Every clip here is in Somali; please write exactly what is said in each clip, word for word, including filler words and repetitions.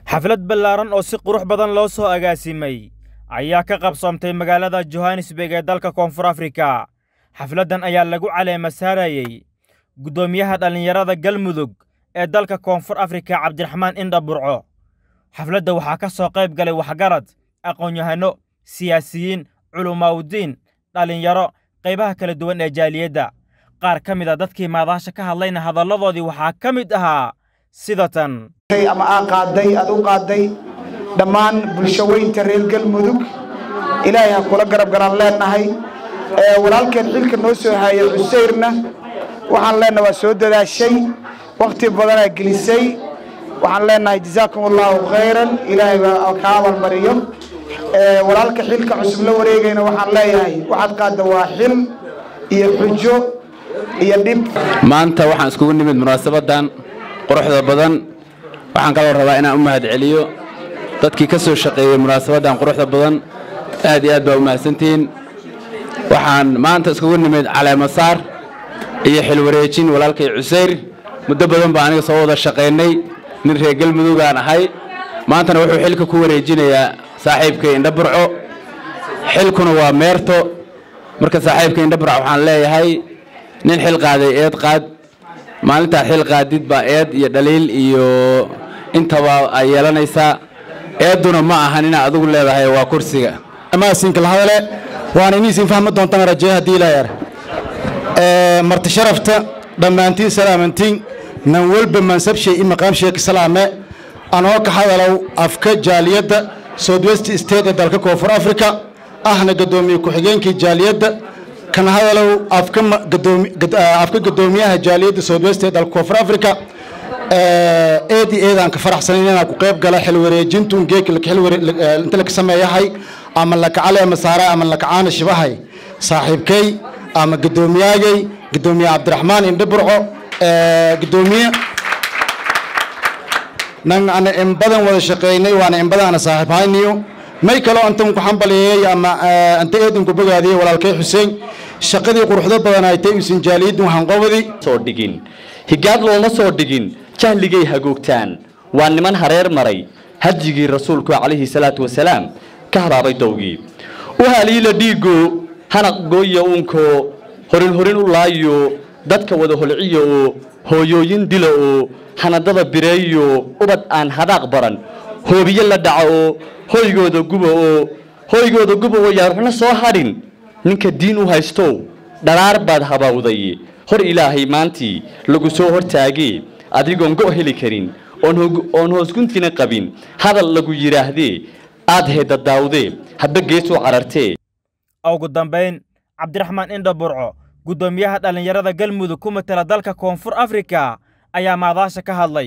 xaflad ballaaran oo si qurux badan loo soo agaasimay ayaa ka qabsantay magaalada Johannesburg ee dalka Koonfur Afrika. xafladan ayaa lagu caleema saarayay gudoomiyaha dhalinyarada Galmudug ee dalka Koonfur Afrika Cabdiraxmaan Indha Burco. xafladda waxaa ka soo qayb galay waxgarad, aqoon-yahano, siyaasiyiin, culumaawdiin, dhalinyaro, qaybaha kala duwan ee jaaliyadda. qaar ka mid ah dadkii maadaasha ka hadlayna hadalladoodii waxaa ka mid ahaa sidatan ama aan qaaday aad u qaaday dhammaan bulshaweynta reer Galmudug ilaahay ha kula garab garan leenahay ee walaalkeen xilka noo soo hayay Xuseyrna waxaan leenahay waa soo dadaashay waqti badan ay gelisay waxaan leenahay jazaakumullahu khayran ilaahay ka abal mariyo ee walaalka xilka cusub la wareegayna waxaan leeyahay waxaad qaada waa xil iyo xujo iyo dib maanta waxaan iskugu nimid munaasabadan quruxda badan waxaan kala rabaa inaan u mahad celiyo dadkii ka soo shaqeeyay munaasabadan quruxda badan aad iyo aad baa u mahadsantiin waxaan maanta iskugu nimid caleema saar iyo xil wareejin walaalkay Xuseyr muddo badan baan aniga soo wada shaqeynay nin reer Galmudug aan ahay maantana wuxuu xilka ku wareejinayaa saaxiibkay Indha Burco xilkuna waa meerto marka saaxiibkay Indha Burco waxaan leeyahay nin xil qaaday eed qaad maalinta xil qaadid baa eed iyo dhaliil iyo intaba ay yeelanaysaa eeduna ma ahan in adigu leedahay waa kursiga ama sinka lahadale waan inii fahmi doontaan rajay hadii la yar ee marti sharafta dhamaantiin salaamantiin nan walba mansab shay maqam sheek salaame anoo ka hadalow afka jaaliyadda Southwest State ee dalka Koonfur Afrika ahna gadoomiye ku xigeenkii jaaliyadda kan hadalow afka gadoomiye afka gadoomiyaha jaaliyadda Southwest ee dalka Koonfur Afrika ee eedi eedan ka faraxsanayn inaan ku qayb gala xil wareejintu geek la xil wareejin inta la sameeyahay ama la kacale masaara ama la kacaana shibahay saaxiibkay ama gadoomiyagay gadoomiye Cabdiraxmaan Indha Burco ee gadoomiye nan ana in badan wada shaqeynay waana in badan saaxiibhayniyo may kale antan ku xambaliyay ama anta eedan ku bogaadiyay walaalkay Xuseen shaqadii quruxda badan ay tay usin jaaliyadu waxaan qowdi soo dhigin higaad looma soo dhigin jahligay hagoogtaan waa niman hareer maray hadjigii rasuulku calayhi salaatu wasalaam ka haraabay dawgii u haliila dhiigo hana gooyo unko horin horin u laayo dadka wada holciyo oo hooyooyin dilo oo hanadada bireeyo ubad aan hadaaq baran hoobiye la dhaco hoygooda gubo oo hoygooda gubo oo yaarxuna soo harin ninka diin u haysto dharaar baad habawday hor ilaahay maantii lagu soo hortaagay adigoon go heli karin oon oon hoos guntina qabin hadal lagu yiraahdee aad heeda daawde hadba geeso carartee ugu dambeyn Cabdiraxmaan Indha Burco gudoomiyaha dhalinyarada Galmudug ku matala dalka Koonfur Afrika ayaa maadaasha ka hadlay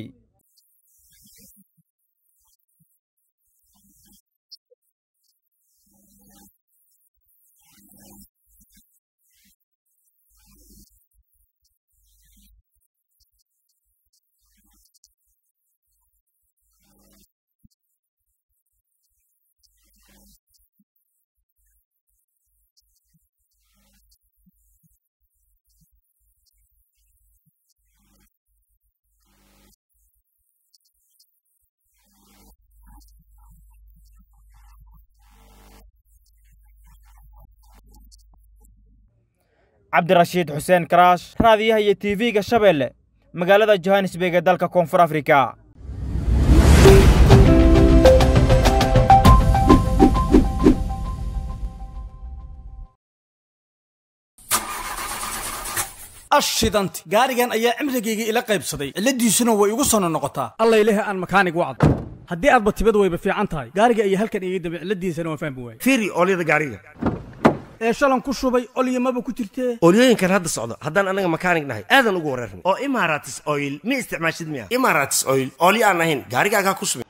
Cabdirashiid Xuseen Karaash raadiyaha iyo T V-ga Shabeelle magaalada Johannesburg ee dalka Koonfur Afrika. ashidanti gaarigan ayaa cimrigeyga ila qaybsaday ciladiisuna way igu soo noqotaa alla ilaahay aan makaanig wacd haddii aad batibad wayba fiican tahay gaariga ayaa halkan iga daba ciladiisana waan fahmi waayay fiiri ooliyada gaariga ee shalan ku shubay oliyamaba ku jirtee oliyooyinkan hadda socdo haddaan anaga makaanig nahay aadan ugu wareerna oo Emirates Oil ma isticmaashid miya Emirates Oil oli aan ahayn gaarigaaga ku shubay